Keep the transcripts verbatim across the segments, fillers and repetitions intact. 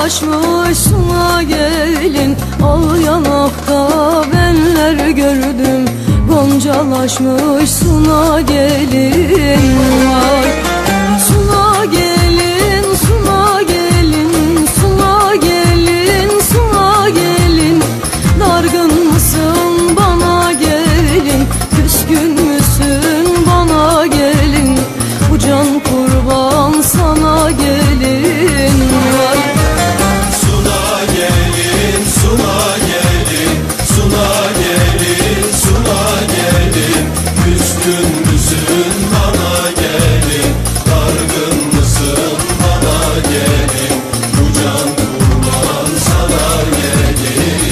Goncalaşmış suna gelin, al yanakta benler gördüm. Goncalaşmış suna gelin, vay. Suna gelin, suna gelin, suna gelin, suna gelin. Dargın mısın bana gelin, küskün müsün bana gelin. Bu can kurban sana gelin, vay. Suna gelin, suna gelin, suna gelin, suna gelin. Küskün müsün bana gelin, dargın mısın bana gelin. Bu can kurban sana gelin.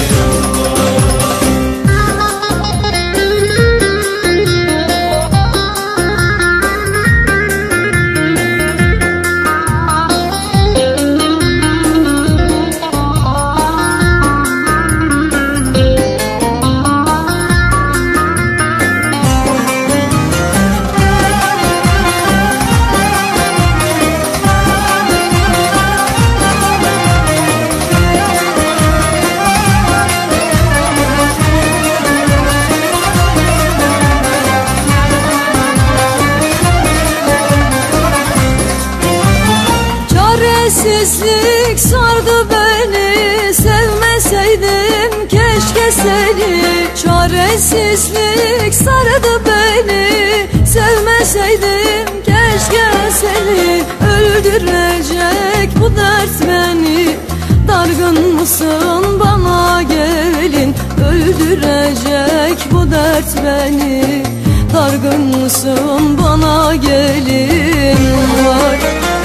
Çaresizlik sardı beni, sevmeseydim keşke seni. Çaresizlik sardı beni, sevmeseydim keşke seni. Öldürecek bu dert beni, dargın mısın bana gelin. Öldürecek bu dert beni, dargın mısın bana gelin, vay.